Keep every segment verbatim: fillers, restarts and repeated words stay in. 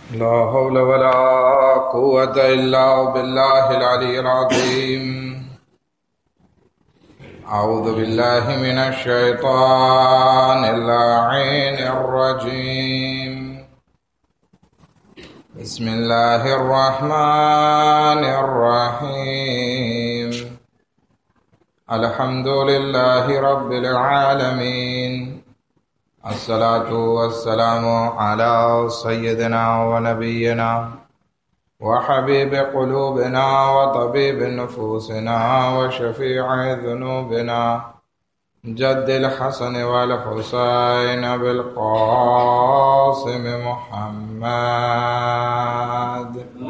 لا حول ولا قوة إلا بالله العلي العظيم. أعوذ بالله من الشيطان اللعين الرجيم. بسم الله الرحمن الرحيم. الحمد لله رب العالمين. الصلاة والسلام على سيدنا ونبينا وحبيب قلوبنا وطبيب نفوسنا وشفيع ذنوبنا جد الحسن والحسين بالقاسم محمد.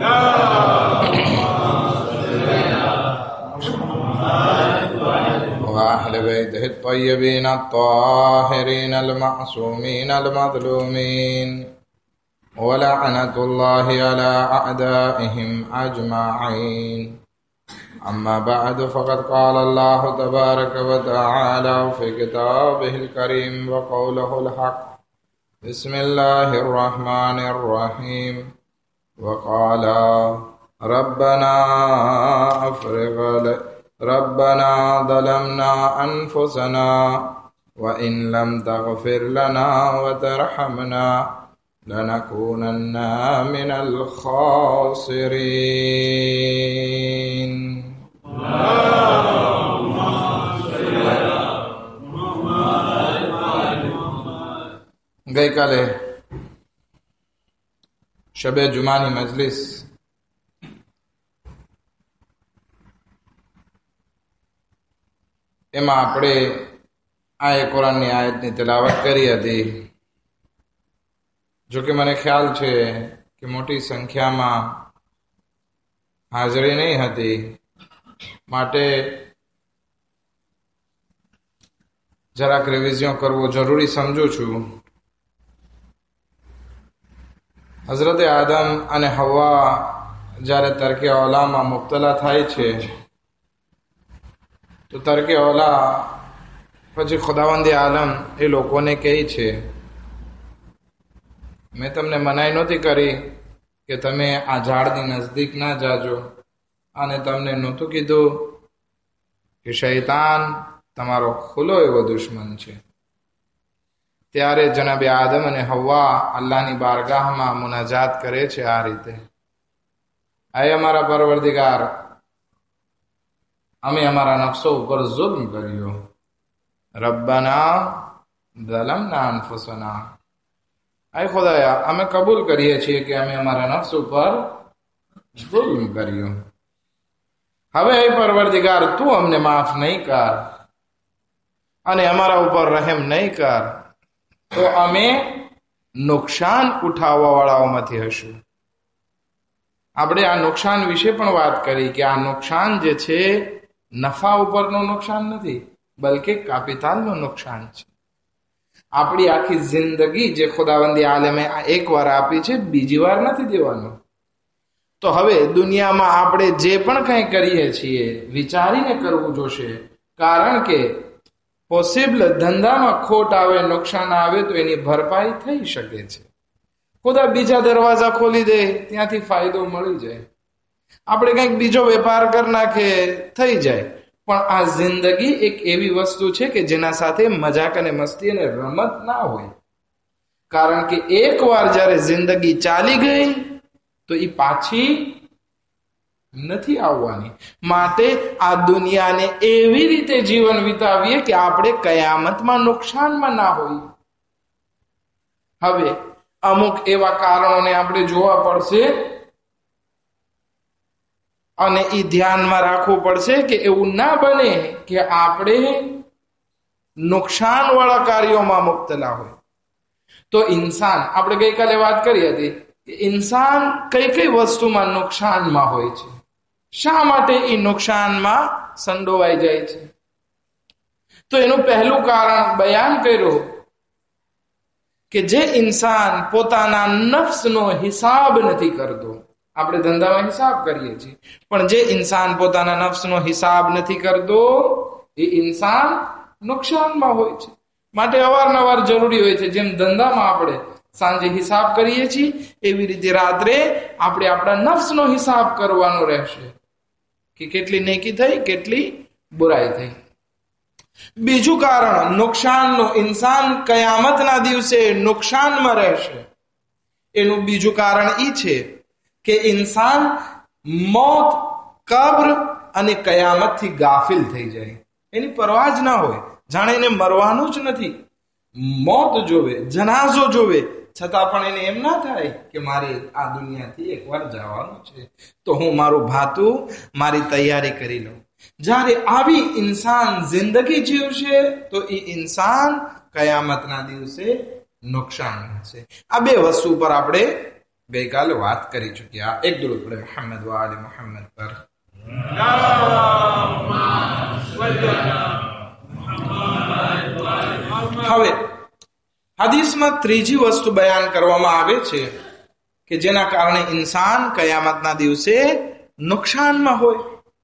وأهل بيته الطيبين الطاهرين المعصومين المظلومين ولعنة الله على أعدائهم أجمعين. أما بعد، فقد قال الله تبارك وتعالى في كتابه الكريم وقوله الحق. بسم الله الرحمن الرحيم. وقال ربنا أفرغ ربنا ظلمنا أنفسنا وإن لم تغفر لنا وترحمنا لنكونن من الخاسرين. ગઈકાલે શબે જુમાની મજલિસ એમાં આપણે આ એક કુરાનની આયતની તિલાવત કરી હતી. જોકે મને ખ્યાલ છે કે મોટી સંખ્યામાં હાજરી નહીં હતી, માટે જરાક રિવિઝન કરવું જરૂરી સમજું છું. હઝરતે આદમ અને હવા જ્યારે તર્કે ઓલામાં મુબ્તલા થાય છે તો તર્કે ઓલા પછી ખુદાવંદે આલમ એ લોકોને કહે છે, મેં તમને મનાઈ નહોતી કરી કે તમે આ ઝાડની નજદીક ના જાજો, અને તમને નહોતું કીધું કે શૈતાન તમારો ખુલ્લો એવો દુશ્મન છે. ત્યારે જનાબે આદમ અને હવ્વા અલ્લાહની બારગાહમાં મુનાજાત કરે છે આ રીતે, આય અમારા પરવરદિગાર, અમે અમારા નફસો ઉપર જુલ્મ કર્યો. રબ્બના ઝલમના અનફુસના, આય ખુદાયા, અમે કબૂલ કરીએ છીએ કે અમે અમારા નફસ ઉપર જુલ્મ કર્યો. હવે એ પરવરદિગાર, તું અમને માફ નહીં કર અને અમારા ઉપર રહેમ નહીં કર તો અમે નુકસાન ઉઠાવવા વાળાઓમાંથી હશું. આપણે આ નુકસાન વિશે પણ વાત કરી કે આ નુકસાન જે છે નફા ઉપરનું નુકસાન નથી, બલકે કેપિટલનું નુકસાન છે. આપણી આખી જિંદગી જે ખુદાવંદી આલમે એક વાર આપી છે, બીજી વાર નથી દેવાનું. તો હવે દુનિયામાં આપણે જે પણ કંઈ કરીએ છીએ વિચારીને કરવું જોશે, કારણ કે પોસિબલ ધંધામાં ખોટ આવે, નુકસાન આવે તો એની ભરપાઈ થઈ શકે છે. ખુદા બીજા દરવાજા ખોલી દે, ત્યાંથી ફાયદો મળી જાય. આપણે કંઈક બીજો વેપાર કરી નાખે, થઈ જાય. પણ આ જિંદગી એક એવી વસ્તુ છે કે જેના સાથે મજાક અને મસ્તી અને રમત ના હોય, કારણ કે એક વાર જ્યારે જિંદગી ચાલી ગઈ તો એ પાછી નથી આવવાની. માટે આ દુનિયાને એવી રીતે જીવન વિતાવીએ કે આપણે કયામતમાં નુકસાનમાં ના હોઈએ. હવે અમુક એવા કારણોને આપણે જોવા પડશે અને એ ધ્યાનમાં રાખવું પડશે કે એવું ના બને કે આપણે નુકસાન વાળા કાર્યોમાં મુબ્તલા હોય. તો ઇન્સાન, આપણે ગઈકાલે વાત કરી હતી કે ઇન્સાન કઈ કઈ વસ્તુમાં નુકસાનમાં હોય છે, શા માટે એ નુકસાનમાં સંડોવાઈ જાય છે. તો એનું પહેલું કારણ બયાન કર્યું કે જે ઇન્સાન પોતાના નફ્સનો હિસાબ નથી કરતો. આપણે ધંધામાં હિસાબ કરીએ છીએ, પણ જે ઇન્સાન પોતાના નફ્સનો હિસાબ નથી કરતો એ ઇન્સાન નુકસાનમાં હોય છે. માટે અવારનવાર જરૂરી હોય છે, જેમ ધંધામાં આપણે સાંજે હિસાબ કરીએ છીએ એવી રીતે રાત્રે આપણે આપણા નફ્સનો હિસાબ કરવાનો રહેશે કે કેટલી નેકી થઈ, કેટલી બુરાઈ થઈ. બીજું કારણ નુકસાનનું, ઇન્સાન કયામતના દિવસે નુકસાનમાં રહેશે. એનું બીજું કારણ એ છે કે ઇન્સાન મોત, કબ્ર અને કયામતથી ગાફિલ થઈ જાય. એની પરવા જ ના હોય, જાણે એને મરવાનું જ નથી. મોત જોવે, જનાઝો જોવે, છતાં પણ એને એમ ના થાય કે મારે આ દુનિયાથી એકવાર જવાનું છે, તો હું મારું ભાતું, મારી તૈયારી કરી લઉં. જ્યારે આવી ઇન્સાન જિંદગી જીવશે તો એ ઇન્સાન કયામતના દિવસે નુકસાન છે. આ બે વસ્તુ પર આપણે ગઈકાલે વાત કરી ચુક્યા. એક દુરૂદ પડે મુહમ્મદ વ આલે મુહમ્મદ પર. હવે હદીસમાં ત્રીજી વસ્તુ બયાન કરવામાં આવે છે કે જેના કારણે ઇન્સાન કયામતના દિવસે નુકસાનમાં હોય.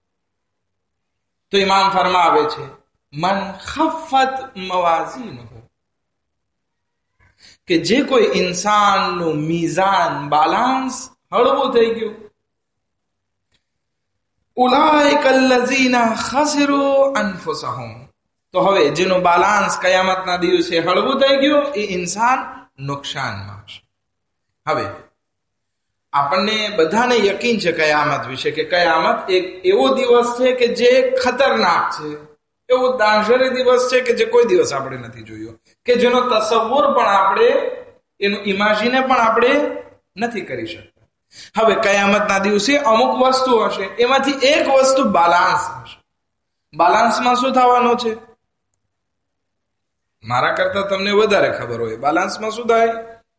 તો ઇમામ ફરમાવે છે મન ખફત મવાઝીનહુ, કે જે કોઈ ઇન્સાનનું મીઝાન, બાલાન્સ હળવું થઈ ગયું. ઉલાઇક અલ્લઝીના ખસિરુ અનફુસહુમ, તો હવે જેનું બાલાન્સ કયામતના દિવસે હળવું થઈ ગયું એ ઇન્સાન નુકસાનમાં છે. હવે આપણને બધાને યકીન છે કયામત વિશે કે કયામત એક એવો દિવસ છે કે જે ખતરનાક છે, એવો દાંશરે દિવસ છે કે જે કોઈ દિવસ આપણે નથી જોયો, કે જેનો તસવ્વુર પણ આપણે, એનું ઇમેજિને પણ આપણે નથી કરી શકતા. હવે કયામતના દિવસે અમુક વસ્તુ હશે, એમાંથી એક વસ્તુ બાલાન્સ હશે. બાલાન્સમાં શું થવાનું છે? મારા કરતા તમને વધારે ખબર હોય. બાલાન્સમાં શું થાય?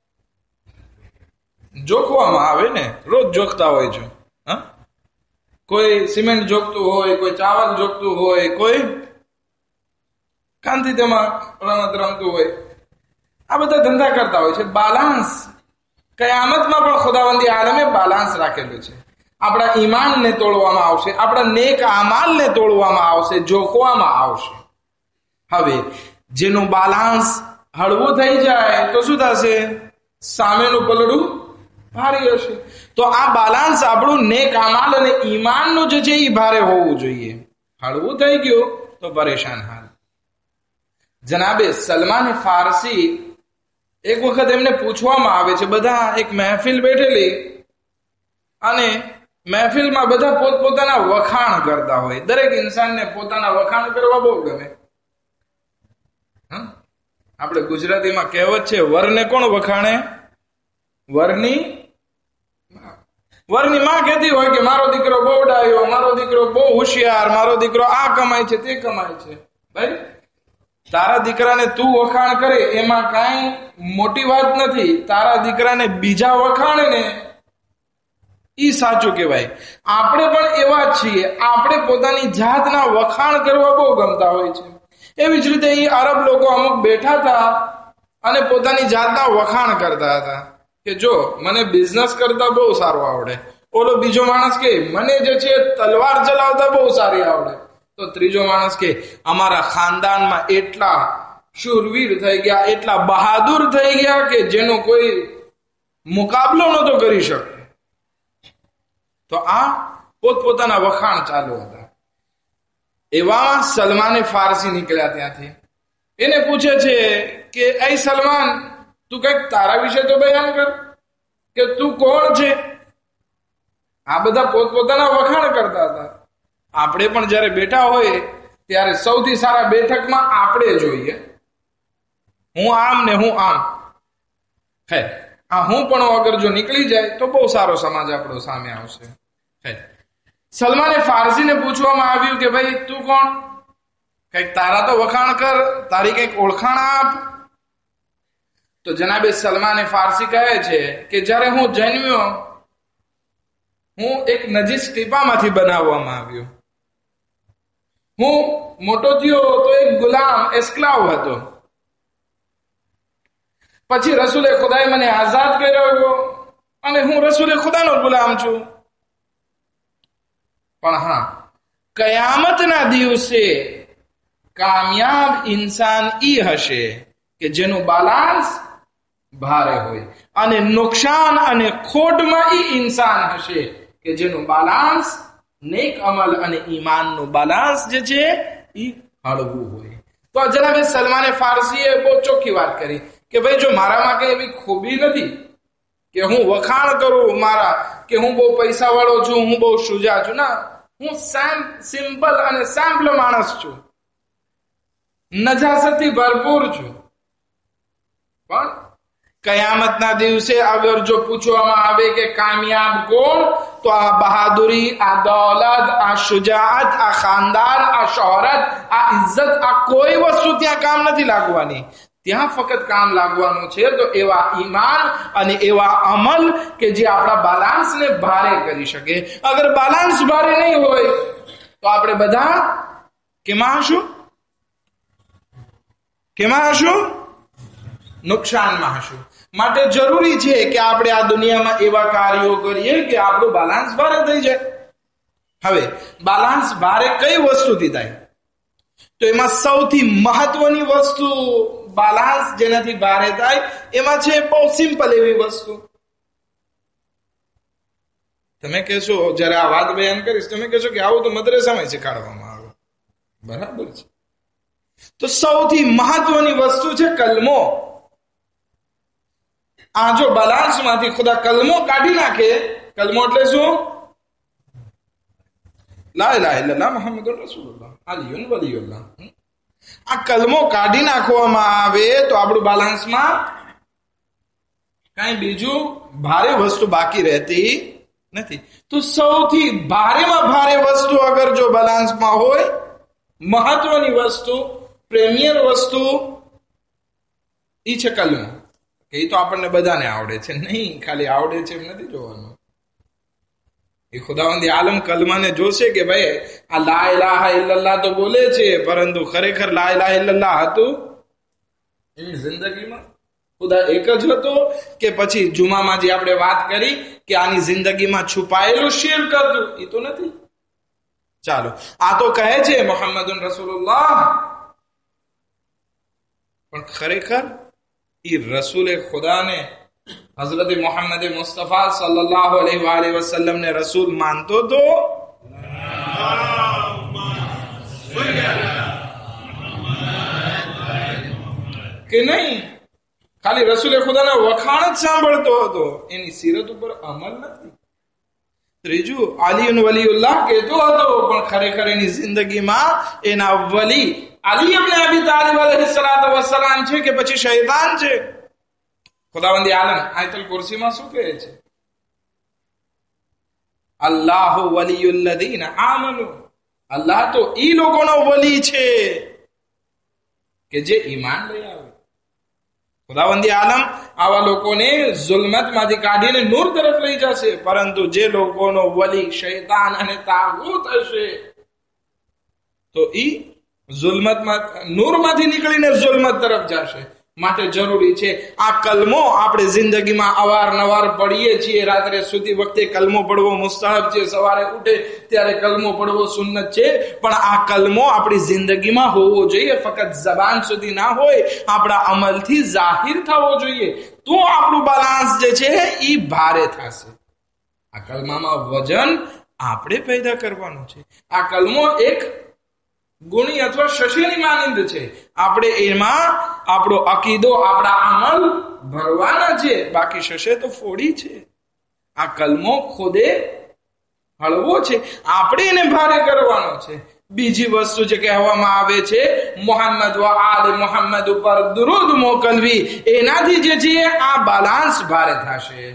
જોખવામાં આવે ને, રોજ જોખતા હોય છે. હા, કોઈ સિમેન્ટ જોખતું હોય, કોઈ ચાવલ જોખતું હોય, કોઈ કાંતિ તેમાં રમત રમતું હોય. આ બધા ધંધા કરતા હોય છે. બાલાન્સ કયામતમાં પણ ખુદાવંદી આલમે બાલાન્સ રાખેલું છે. આપણા ઈમાનને તોડવામાં આવશે, આપણા નેક આમાલને તોડવામાં આવશે, જોખવામાં આવશે. હવે જેનું બાલાન્સ હળવું થઈ જાય તો શું થશે? સામેનું પલડું ભારી હશે. તો આ બાલાન્સ આપણું નેક અમાલ અને ઈમાનનું જે છે એ ભારે હોવું જોઈએ. હળવું થઈ ગયું તો પરેશાન હાલ. જનાબે સલમાન ફારસી, એક વખત એમને પૂછવામાં આવે છે, બધા એક મહેફિલ બેઠેલી અને મહેફિલમાં બધા પોતપોતાના વખાણ કરતા હોય. દરેક ઇન્સાનને પોતાના વખાણ કરવા બહુ ગમે. આપણે ગુજરાતીમાં કહેવત છે, વરને કોણ વખાણે? વરની વરની માં કહેતી હોય કે મારો દીકરો બહુ ડાયો, મારો દીકરો બહુ હોશિયાર, મારો દીકરો આ કમાય છે, તે કમાય છે. ભાઈ, તારા દીકરાને તું વખાણ કરે એમાં કાંઈ મોટી વાત નથી. તારા દીકરાને બીજા વખાણે ને ઈ સાચું કહેવાય. આપણે પણ એવા જ છીએ. આપણે પોતાની જાતના વખાણ કરવા બહુ ગમતા હોય છે. એવી જ રીતે એ અરબ લોકો અમુક બેઠા હતા અને પોતાની જાતના વખાણ કરતા હતા કે જો મને બિઝનેસ કરતા બહુ સારું આવડે. ઓલો બીજો માણસ કે મને જે છે તલવાર ચલાવતા બહુ સારી આવડે. તો ત્રીજો માણસ કે અમારા ખાનદાનમાં એટલા શૂરવીર થઈ ગયા, એટલા બહાદુર થઈ ગયા કે જેનો કોઈ મુકાબલો નહોતો કરી શકતો. તો આ પોતપોતાના વખાણ ચાલુ હતા. એવામાં સલમાને ફારસી નીકળ્યા ત્યાંથી. એને પૂછે છે કે એ સલમાન, તું કઈક તારા વિશે તો બયાન કર કે તું કોણ છે? આ બધા પોતપોતાના વખાણ કરતા હતા. આપણે પણ જયારે બેઠા હોય ત્યારે સૌથી સારા બેઠકમાં આપણે જોઈએ, હું આમ ને હું આમ. હે આ હું પણ અગર જો નીકળી જાય તો બહુ સારો સમાજ આપણો સામે આવશે. હે સલમાને ફારસીને પૂછવામાં આવ્યું કે ભાઈ તું કોણ? કઈક તારા તો વખાણ કર, તારી કઈક ઓળખાણ આપ. તો જનાબે સલમાને ફારસી કહે છે કે જ્યારે હું જન્મ્યો, હું એક નજીસ ટીપામાંથી બનાવવામાં આવ્યો. હું મોટો થયો તો એક ગુલામ, એસ્ક્લાવ હતો. પછી રસૂલે ખુદાએ મને આઝાદ કર્યો અને હું રસૂલે ખુદાનો ગુલામ છું. પણ હા, કયામતના દિવસે કામયાબ ઇન્સાન ઈ હશે કે જેનું બાલાન્સ ભારે હોય. અને નુકસાન અને ખોટમાં ઈ ઇન્સાન હશે કે જેનું બાલાન્સ નેક અમલ અને ઈમાનનું બાલાન્સ જે છે ઈ હળવું હોય. તો જનાબે સલમાને ફારસીએ બહુ ચોખ્ખી વાત કરી કે ભાઈ જો મારામાં કઈ એવી ખૂબી નથી કે હું વખાણ કરું મારા કે હું બહુ પૈસા વાળો છું, હું બહુ શુજા છું. ના, હું સિમ્પલ અને સેમ્પલ માણસ છું, નજાસતથી ભરપૂર છું. પણ કયામતના દિવસે અગર જો પૂછવામાં આવે કે કામયાબ કોણ, તો આ બહાદુરી, આ દૌલત, આ શુજાઅત, આ ખાનદાન, આ શોહરત, આ ઇજ્જત, આ કોઈ વસ્તુ ત્યાં કામ નથી લાગવાની. ત્યાં ફક્ત કામ લાગવાનું છે તો એવા ઈમાન અને એવા અમલ કે જે આપણા બાલાન્સને ભારે કરી શકે. અગર બાલાન્સ ભારે નહીં હોય તો આપણે બધા કેમાં હશું? કેમાં હશું? નુકસાનમાં હશું. માટે જરૂરી છે કે આપણે આ દુનિયામાં એવા કાર્યો કરીએ કે આપણું બાલાન્સ ભારે થઈ જાય. હવે બાલાન્સ ભારે કઈ વસ્તુથી થાય? તો એમાં સૌથી મહત્વની વસ્તુ બાલાન્સ જેનાથી ભારે થાય એમાં છે બહુ સિમ્પલ એવી વસ્તુ. તમે કહેશો, જયારે આ વાત બયાન કરીશ તમે કહેશો કે આવું તો મદ્રેસામાં શીખાડવામાં આવે. બરાબર છે. તો સૌથી મહત્વની વસ્તુ છે કલમો. આ જો બાલાન્સ માંથી ખુદા કલમો કાઢી નાખે, કલમો એટલે શું? લા ઇલાહા ઇલ્લલ્લાહ મુહમ્મદુર રસૂલુલ્લાહ અલીયુન વલીયુલ્લાહ. આ કલમો કાઢી નાખવામાં આવે તો આપણું બાલાન્સમાં કઈ બીજું ભારે વસ્તુ બાકી રહેતી નથી. તો સૌથી ભારેમાં ભારે વસ્તુ અગર જો બાલાન્સમાં હોય, મહત્વની વસ્તુ, પ્રેમિયર વસ્તુ, ઈ છે કલમો. એ તો આપણને બધાને આવડે છે, નહીં ખાલી આવડે છે એમ નથી જોવાનું. એ ખુદાવંદી આલમ કલમાને જોશે કે ભાઈ આ લા ઇલાહા ઇલ્લલ્લાહ તો બોલે છે, પરંતુ ખરેખર લા ઇલાહા ઇલ્લલ્લાહ હતું એની જિંદગીમાં? ખુદા એક જ હતો કે પછી જુમામાં જે આપણે વાત કરી કે આની જિંદગીમાં છુપાયેલું શિર્ક હતું? એ તો નથી. ચાલો, આ તો કહે છે મુહમ્મદુન રસૂલુલ્લાહ, પણ ખરેખર ઈ રસૂલે ખુદાને હઝરત મોહમ્મદ મુસ્તફા સલ્લલ્લાહુ અલૈહિ વસલ્લમ ને રસૂલ માનતો તો કે નહીં? ખાલી રસૂલે ખુદાના વખાણ જ સાંભળતો હતો, એની સીરત ઉપર અમલ નથી. ત્રીજું, અલીયુન વલીયુલ્લાહ કહેતો હતો, પણ ખરેખર એની જિંદગીમાં એના વલી અલી ઇબ્ન અબી તાલિબ અલૈહિસ્સલાતુ વસ્સલામ છે કે પછી શૈતાન છે? ખુદાવંદી આલમ આયતુલ કુરસીમાં શું કહે છે? અલ્લાહુ વલીયુલ લઝીના આમનુ. અલ્લાહ તો ઈ લોકોનો વલી છે કે જે ઈમાન લઈ આવે. ખુદાવંદી આલમ આવા લોકોને ઝુલ્મતમાંથી કાઢીને નૂર તરફ લઈ જશે, પરંતુ જે લોકોનો વલી શૈતાન અને તાગૂત હશે તો ઈ ઝુલ્મતમાં નૂરમાંથી નીકળીને ઝુલ્મત તરફ જશે. માટે જરૂરી છે આ કલમો આપણે જિંદગીમાં અવારનવાર પડીએ છીએ. રાત્રે સૂતી વખતે કલમો પડવો મુસ્તાહબ છે, સવારે ઉઠે ત્યારે કલમો પડવો સુન્નત છે, પણ આ કલમો આપણી જિંદગીમાં હોવો જોઈએ. ફક્ત જબાન સુધી ના હોય, આપણા અમલથી જાહિર થવો જોઈએ. તો આપણું બાલાન્સ જે છે એ ભારે થશે. આ કલમામાં વજન આપણે પેદા કરવાનું છે. આ કલમો એક ગુણી અથવા શશીની માનંદ છે. આપણે એમાં આપણો અકીદો, આપણા અમલ ભરવાના છે, બાકી શશે તો ફોડી છે. આ કલમો ખુદે હળવો છે, આપણે એને ભારે કરવાનો છે. બીજી વસ્તુ જે કહેવામાં આવે છે મુહમ્મદ વ આલ મુહમ્મદ ઉપર દુરૂદ મોકલવી, એનાથી જે છે આ બાલાન્સ ભારે થશે.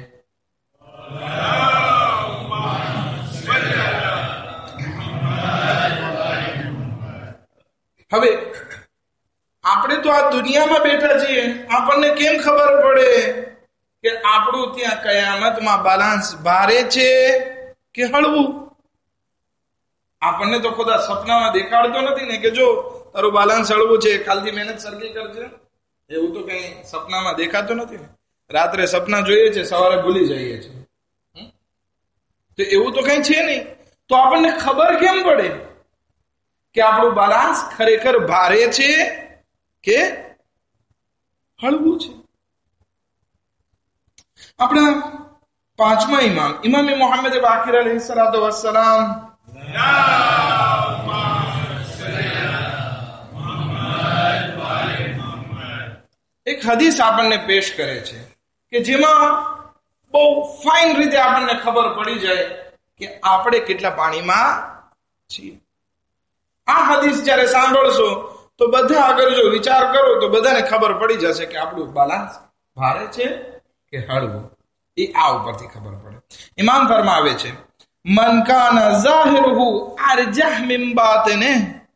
હવે આપણે તો આ દુનિયામાં બેઠા છીએ, આપણને કેમ ખબર પડે કે આપણું ત્યાં કયામતમાં બાલાન્સ ભારે છે કે હળવું? આપણને તો ખુદા સપનામાં દેખાડતો નથી ને કે જો તારું બાલાન્સ હળવું છે, કાલથી મહેનત સરખી કરજે. એવું તો કઈ સપનામાં દેખાતું નથી ને. રાત્રે સપના જોઈએ છે, સવારે ભૂલી જઈએ છીએ. તો એવું તો કઈ છે નહીં. તો આપણને ખબર કેમ પડે કે આપણું બાલાન્સ ખરેખર ભારે છે કે હળવું છે? આપણા પાંચમા ઇમામ ઇમામે મોહમ્મદ બાકિર અલૈહિ સલાતુ વસ્સલામ એક હદીસ આપણને પેશ કરે છે કે જેમાં બહુ ફાઇન રીતે આપણને ખબર પડી જાય કે આપણે કેટલા પાણીમાં છીએ. આ હદીસ જ્યારે સાંભળશો તો બધા આગળ જો વિચાર કરો તો બધાને ખબર પડી જશે કે આપણું બાલાન્સ ભારે છે કે હળવું. એ આ ઉપરથી ખબર પડે. ઇમામ ફરમાવે છે મન કાના ઝાહિરુહુ અરજહ મિન બાતિને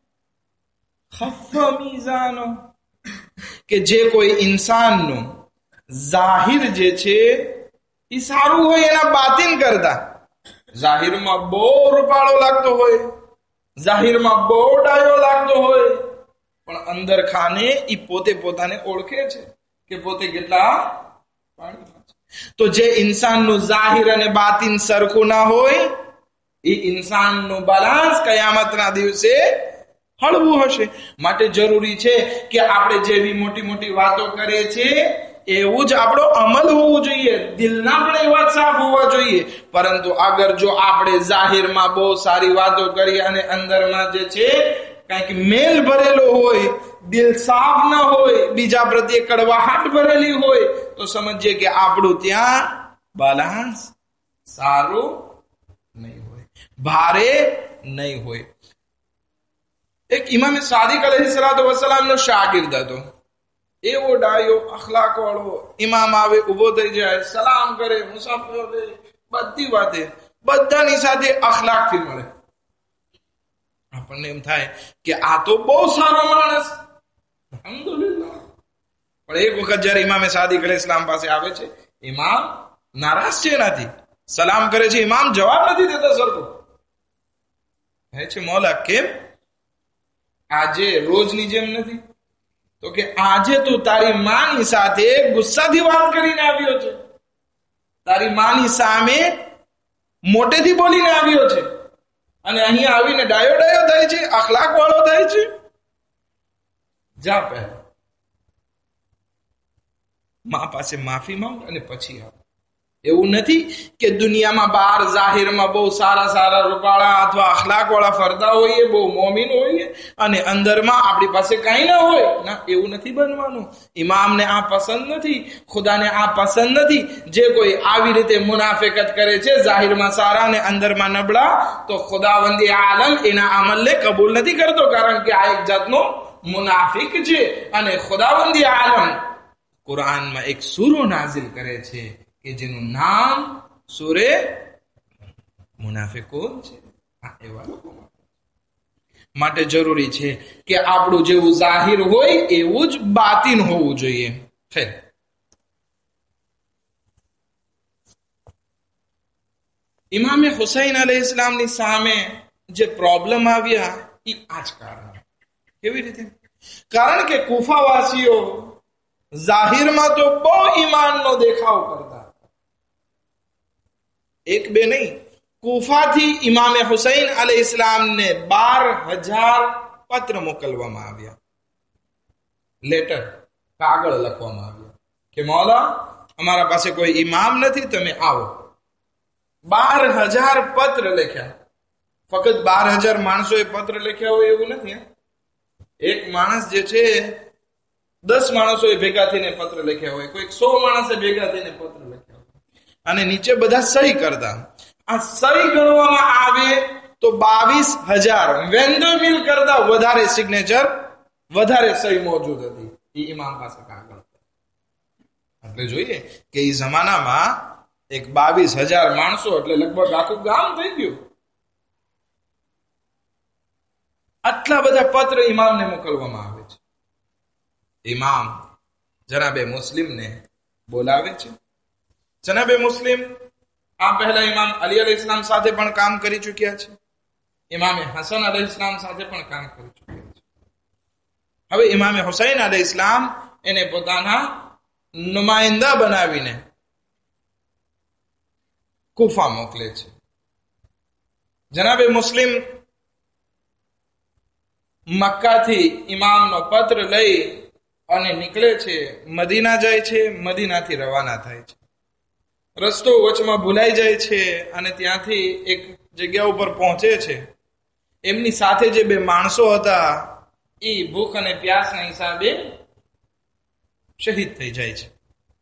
ખફ મીઝાનો, કે જે કોઈ ઇન્સાનનું ઝાહિર જે છે એ સારું હોય એના બાતિન કરતા. ઝાહિરમાં બહુ રૂપાળો લાગતો હોય, ઝાહિરમાં બહુ ડાયો લાગતો હોય, પણ અંદર ખાને એ પોતે પોતાને ઓળખે છે કે પોતે કેટલા પાણીમાં છે. તો જે ઇન્સાનનું ઝાહિર અને બાતિન સરખું ના હોય એ ઇન્સાનનું બાલાન્સ કયામતના દિવસે હળવું હશે. માટે જરૂરી છે કે આપણે જેવી મોટી મોટી વાતો કરીએ છીએ એવું જ આપણો અમલ હોવું જોઈએ, દિલના પણ એવા સાફ હોવા જોઈએ. પરંતુ અગર જો આપણે જાહેરમાં બહુ સારી વાતો કરી અને અંદરમાં જે છે કંઈક મેલ ભરેલો હોય, દિલ સાફ ન હોય, બીજા પ્રત્યે કડવાહટ ભરેલી હોય, તો સમજીએ કે આપણું ત્યાં બાલાન્સ સારું નહીં હોય, ભારે નહીં હોય. એક ઇમામે સાદિક અલૈહિસ્સલાતુ વસ્સલામનો શાગિર્દ હતો. એવો ડાયો અખલાક વાળો. ઇમામ આવે, ઉભો થઈ જાય, સલામ કરે, મુસાફર બધી વાતે બધાની સાથે અખલાકથી મળે. આપણને એમ થાય કે આ તો બહુ સારો માણસ, અલ્હમ્દુલિલ્લાહ. પણ એક વખત જયારે ઇમામે સાદિક અલૈહિસ્સલામ પાસે આવે છે, ઇમામ નારાજ છે એનાથી, સલામ કરે છે, ઇમામ જવાબ નથી દેતા સરખો. કહે છે મોલા કેમ આજે રોજની જેમ નથી? તો કે આજે તું તારી માની સાથે ગુસ્સાથી વાત કરીને આવ્યો છે, તારી માની સામે મોટેથી બોલીને આવ્યો છે, અને અહીંયા આવીને ડાયો ડાયો થાય છે, અખલાક વાળો થાય છે. જા પહેલા મા પાસે માફી માંગ અને પછી આવ. એવું નથી કે દુનિયામાં બહાર જાહેરમાં બહુ સારા સારા રૂપાળા અથવા અખલાક વાળા ફરતા હોઈએ, બહુ મોમીન હોઈએ, અને અંદરમાં આપણી પાસે કઈ ના હોય. ના, એવું નથી બનવાનું. ઇમામને આ પસંદ નથી, ખુદાને આ પસંદ નથી. જે કોઈ આવી રીતે મુનાફિકત કરે છે, જાહેરમાં સારા અને અંદરમાં નબળા, તો ખુદાવંદી આલમ એના અમલને કબૂલ નથી કરતો, કારણ કે આ એક જાતનો મુનાફિક છે. અને ખુદાવંદી આલમ કુરાનમાં એક સૂરો નાઝિલ કરે છે કે જેનું નામ સૂરે મુનાફિકૂન છે. આ એવા લોકો માટે જરૂરી છે કે આપણું જેવું જાહિર હોય એવું જ બાતિન હોવું જોઈએ. ખેર, ઇમામે હુસૈન અલૈહિસ્સલામની સામે જે પ્રોબ્લેમ આવ્યા એ આ જ કારણ. કેવી રીતે? કારણ કે કુફાવાસીઓ જાહિરમાં તો બહુ ઈમાનનો દેખાવ કરતા. એક બે નહીં, કુફાથી ઇમામે હુસૈન અલૈહિસ્સલામને બાર હજાર પત્ર મોકલવામાં આવ્યા. લેટર, કાગળ લખવામાં આવ્યા કે મૌલા અમારા પાસે કોઈ ઇમામ નથી, તમે આવો. બાર હજાર પત્ર લખ્યા. ફક્ત બાર હજાર માણસોએ પત્ર લખ્યા હોય એવું નથી. એક માણસ જે છે, દસ માણસોએ ભેગા થઈને પત્ર લખ્યા હોય, કોઈ સો માણસે ભેગા થઈને પત્ર લખ્યા હોય, અને નીચે બધા સહી કરતા. આ સહી ગણવામાં આવે તો બાવીસ હજાર વેન્ડર મિલ કરતા વધારે સિગ્નેચર, વધારે સહી મોજૂદ હતી એ ઇમામ પાસે કાગળ. એટલે જોઈએ કે એ જમાનામાં એક બાવીસ હજાર માણસો એટલે લગભગ આખું ગામ થઈ ગયું. આટલા બધા પત્ર ઇમામને મોકલવામાં આવે છે. ઇમામ જનાબે મુસ્લિમને બોલાવે છે. જનાબે મુસ્લિમ આ પહેલા ઇમામ અલી અલૈહિસ્સલામ સાથે પણ કામ કરી ચૂક્યા છે, ઇમામે હસન અલૈહિસ્સલામ સાથે પણ કામ કરી ચૂક્યા છે. હવે ઇમામે હુસૈન અલૈહિસ્સલામ એને પોતાના નુમાઇંદા બનાવીને કુફા મોકલે છે. જનાબે મુસ્લિમ મક્કાથી ઇમામનો પત્ર લઈ અને નીકળે છે, મદીના જાય છે, મદીનાથી રવાના થાય છે. રસ્તો વચમાં ભૂલાઈ જાય છે અને ત્યાંથી એક જગ્યા ઉપર પહોંચે છે. એમની સાથે જે બે માણસો હતા એ ભૂખ અને પ્યાસના હિસાબે શહીદ થઈ જાય છે.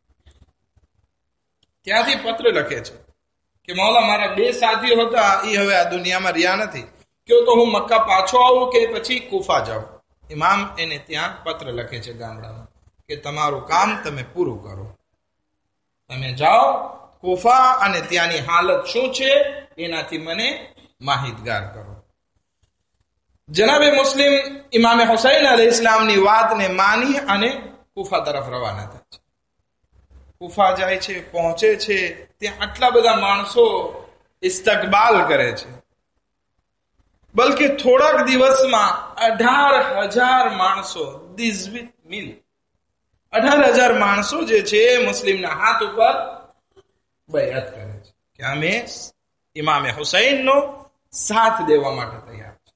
ત્યાંથી પત્ર લખે છે કે મૌલા, મારા બે સાથીઓ હતા એ હવે આ દુનિયામાં રહ્યા નથી. કયો તો હું મક્કા પાછો આવું કે પછી કુફા જાઉં? ઇમામ એને ત્યાં પત્ર લખે છે ગામડામાં કે તમારું કામ તમે પૂરું કરો, તમે જાઓ કુફા અને ત્યાંની હાલત શું છે એનાથી મને માહિતગાર કરો. જનાબે મુસ્લિમ ઇમામે હુસૈન અલૈહિસ સલામની વાતને માની અને કુફા તરફ રવાના થાય છે. કુફા જાય છે, પહોંચે છે. ત્યાં આટલા બધા માણસો ઇસ્તકબાલ કરે છે. બલકે થોડાક દિવસમાં અઢાર હજાર માણસો દિઝવિત મિલ અઢાર હજાર માણસો જે છે મુસ્લિમના હાથ ઉપર બૈઅત કરે છે કે અમે ઇમામે હુસૈનનો સાથ દેવા માટે તૈયાર છે,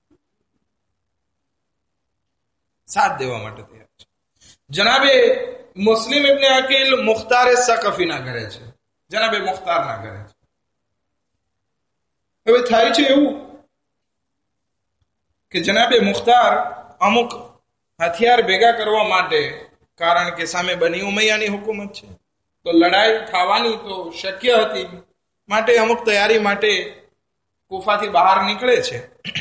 સાથ દેવા માટે તૈયાર છે. જનાબે મુસ્લિમ ઇબ્ને અકીલ મુખ્તાર સકફીના ઘરે છે, જનાબે મુખ્તારના ઘરે છે. હવે થાય છે એવું કે જનાબે મુખ્તાર અમુક હથિયાર ભેગા કરવા માટે, કારણ કે સામે બની ઉમૈયાની હુકુમત છે તો લડાઈ થવાની તો શક્ય હતી, માટે અમુક તૈયારી માટે કુફાથી બહાર નીકળે છે.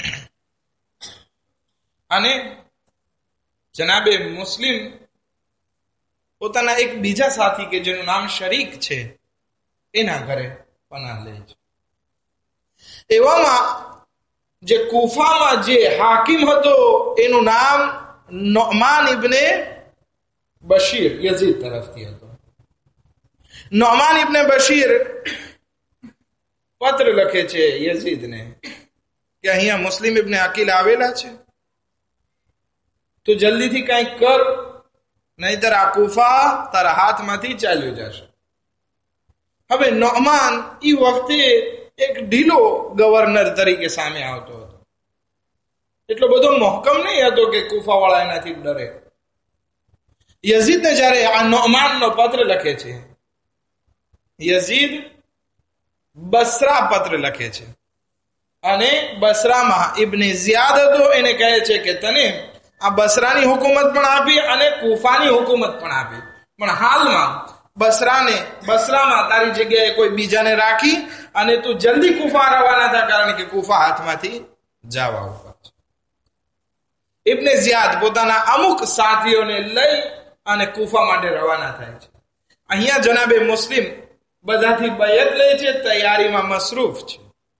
અને જનાબે મુસ્લિમ પોતાના એક બીજા સાથી કે જેનું નામ શરીક છે એના ઘરે પનાહ લે છે. એવામાં જે કુફામાં જે હાકિમ હતો એનું નામ નોમાન ઇબ્ને બશીર યઝીદ તરફથી હતો. નોમાન ઇબ્ને બશીર પત્ર લખે છે યઝીદને કે અહીંયા મુસ્લિમ ઇબ્ને અકીલ આવેલા છે તો જલ્દીથી કંઈક કર, નહીતર આ કુફા તારા હાથમાંથી ચાલ્યું જશે. હવે નોમાન એ વખતે એક ઢીલો ગવર્નર તરીકે સામે આવતો હતો, એટલો બધો મોહકમ નહીં હતો કે કુફા વાળા એનાથી ડરે. યઝીદને જ્યારે આ નોમાનનો પત્ર લખે છે, યઝીદ બસરા પત્ર લખે છે અને બસરામાં ઇબ્ને ઝિયાદ હતો. એને કહે છે કે તને આ બસરાની હુકુમત પણ આપી અને કુફાની હુકુમત પણ આપી, પણ હાલમાં બસરાને બસરામાં તારી જગ્યાએ કોઈ બીજાને રાખી અને તું જલ્દી કુફા રવાના થા, કારણ કે કુફા હાથમાંથી જવા ઉપર છે. ઇબ્ને ઝિયાદ પોતાના અમુક સાથીઓને લઈ અને કુફા માટે રવાના થાય છે. અહીંયા જનાબે મુસ્લિમ બધાથી બયત લે છે, તૈયારીમાં મસરૂફ છે.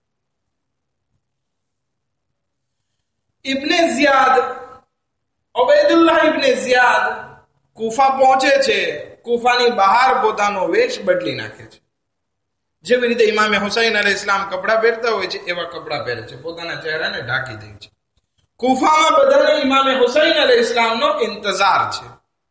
ઇબ્ને ઝિયાદ ઉબૈદુલ્લાહ ઇબ્ને ઝિયાદ કુફા પહોંચે છે. કુફાની બહાર પોતાનો વેશ બદલી નાખે છે. જેવી રીતે ઇમામે હુસૈન અલૈહિસ સલામ કપડા પહેરતા હોય છે એવા કપડા પહેરે છે, પોતાના ચહેરાને ઢાંકી દે છે. કુફામાં બધાને ઇમામે હુસૈન અલૈહિસ સલામનો ઇંતજાર છે.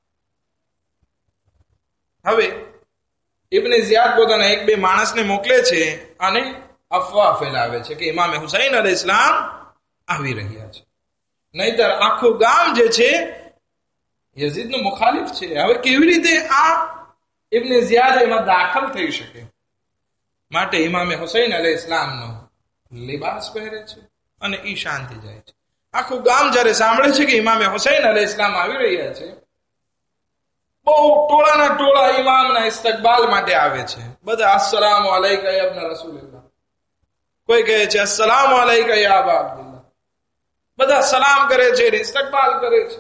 હવે ઇબ્ને ઝિયાદ પોતાના એક બે માણસને મોકલે છે અને અફવા ફેલાવે છે કે ઇમામે હુસૈન અલૈહિસ સલામ આવી રહ્યા છે, નહીતર આખું ગામ જે છે યઝીદનો મુખાલિફ છે. હવે કેવી રીતે આ ઇબ્ને ઝિયાદ એમાં દાખલ થઈ શકે? માટે ઇમામે હુસૈન અલૈહિસ્સલામનો લિબાસ પહેરે છે અને ઈ શાંતિ જાય છે. આખું ગામ જ્યારે સાંભળે છે કે ઇમામે હુસૈન અલૈહિસ્સલામ આવી રહ્યા છે, બહુ ટોળાના ટોળા ઇમામના ઇસ્તકબાલ માટે આવે છે. બધા અસ્સલામુ અલૈકા યા ઇબ્ન રસૂલિલ્લાહ, કોઈ કહે છે અસ્સલામુ અલૈકા યા અબા અબ્દુલ્લાહ. બધા સલામ કરે છે, ઇસ્તકબાલ કરે છે.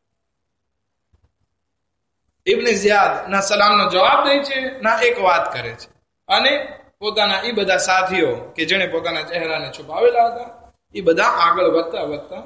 ઇબ્ને ઝિયાદ ના સલામનો જવાબ દે છે, ના એક વાત કરે છે અને પોતાના એ બધા સાથીઓ કે જેણે પોતાના ચહેરાને છુપાવેલા હતા એ બધા આગળ વધતા વધતા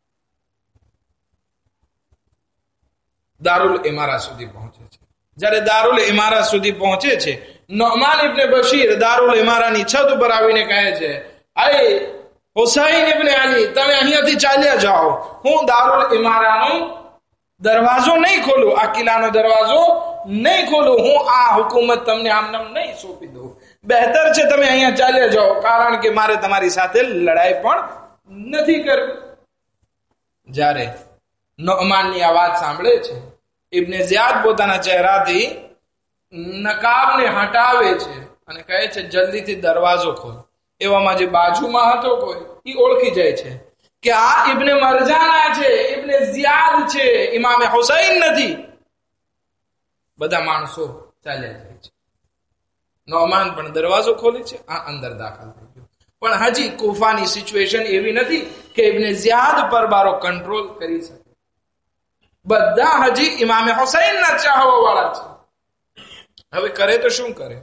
દારુલ ઇમારા સુધી પહોંચે છે. જ્યારે દારુલ ઇમારા સુધી પહોંચે છે, નોમાન ઇબ્ને બશીર દારુલ ઇમારાની છત ઉપર આવીને કહે છે, અય હુસૈન ઇબ્ને અલી, તમે અહીંયાથી ચાલ્યા જાઓ, હું દારુલ ઇમારાનો દરવાજો નહીં ખોલું, આ કિલ્લાનો દરવાજો નહીં ખોલું, હું આ હુકુમત તમને આમનામ નહીં સોંપી દઉં. બહેતર છે તમે અહીંયા ચાલ્યા જાઓ, કારણ કે મારે તમારી સાથે લડાઈ પણ નથી કરવી. જ્યારે નોમાનની આ વાત સાંભળે છે, ઇબ્ને ઝિયાદ પોતાના ચહેરાથી નકાબને હટાવે છે અને કહે છે જલ્દીથી દરવાજો ખોલ. એવામાં જે બાજુમાં હતો કોઈ એ ઓળખી જાય છે કે આ ઇબ્ને મરજાના છે, ઇબ્ને ઝિયાદ છે, ઇમામે હુસૈન નથી. બધા માણસો ચાલ્યા જાય છે. નોમાન પણ દરવાજો ખોલે છે, આ અંદર દાખલ થઈ ગયો. પણ હજી કુફાની સિચ્યુએશન એવી નથી કે ઇબ્ને ઝિયાદ પર બારો કંટ્રોલ કરી શકે. બધા હજી ઇમામે હુસૈનના ચાહવા વાળા છે. હવે કરે તો શું કરે?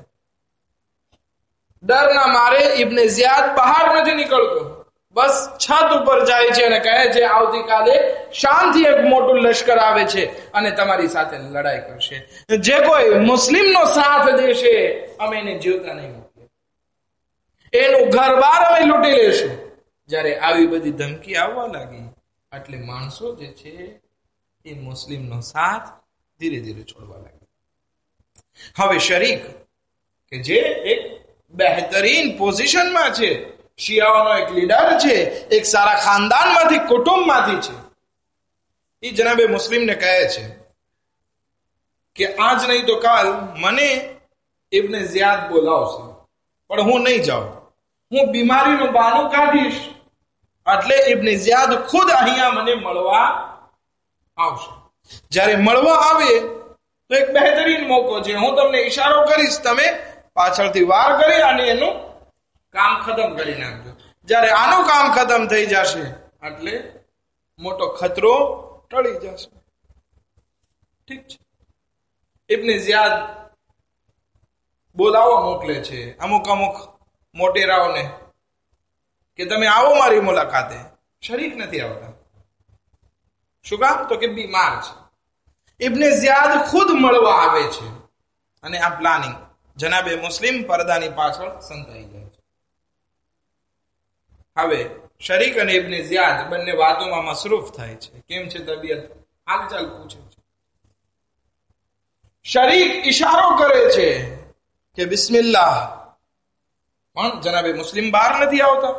ડરના મારે ઇબ્ને ઝિયાદ બહાર નથી નીકળતો, બસ છત ઉપર જાય છે અને કહે છે આવતીકાલે શાનથી એક મોટું લશ્કર આવે છે અને તમારી સાથે લડાઈ કરશે. જે કોઈ મુસ્લિમનો સાથ દેશે અમે એને જીવતા નહીં મૂકીએ, એનું ઘરબાર અમે લૂંટી લેશું. જયારે આવી બધી ધમકી આવવા લાગી એટલે માણસો જે છે એ મુસ્લિમનો સાથ ધીરે ધીરે છોડવા લાગ્યા. હવે શરીક કે જે એક બહેતરીન પોઝિશનમાં છે, શિયાઓનો એક લીડર છે, એક સારા ખાનદાનમાંથી કુટુંબમાંથી છે, એ જનાબે મુસ્લિમને કહે છે કે આજ નહીં તો કાલ મને ઇબ્ને ઝિયાદ બોલાવશે, પણ હું નહીં જાઉં. હું બીમારીનું બહાનું કાઢીશ એટલે ઇબ્ને ઝિયાદ ખુદ અહીંયા મને મળવા આવશે. જ્યારે મળવા આવે તો એક બહેતરીન મોકો છે. હું તમને ઈશારો કરીશ, તમે પાછળથી વાર કરી અને એનું કામ ખતમ કરી નાખજો. જ્યારે આનું કામ ખતમ થઈ જશે એટલે મોટો ખતરો ટળી જશે. ઠીક છે. ઇબ્ને ઝિયાદ બોલાવવા મોકલે છે અમુક અમુક મોટેરાઓને કે તમે આવો મારી મુલાકાતે. શરીક નથી આવતા. શું કામ? તો કે બીમાર છે. ઇબ્ને ઝિયાદ ખુદ મળવા આવે છે અને આ પ્લાનિંગ જનાબે મુસ્લિમ પડદાની પાછળ સંતાઈ જાય છે. હવે શરીક અને ઇબ્ને ઝિયાદ બંને વાતોમાં મસરૂફ થાય છે. કેમ છે તબિયત? હાલચાલ પૂછે છે. શરીક ઈશારો કરે છે કે બિસ્મિલ્લાહ, પણ જનાબે મુસ્લિમ બહાર નથી આવતા.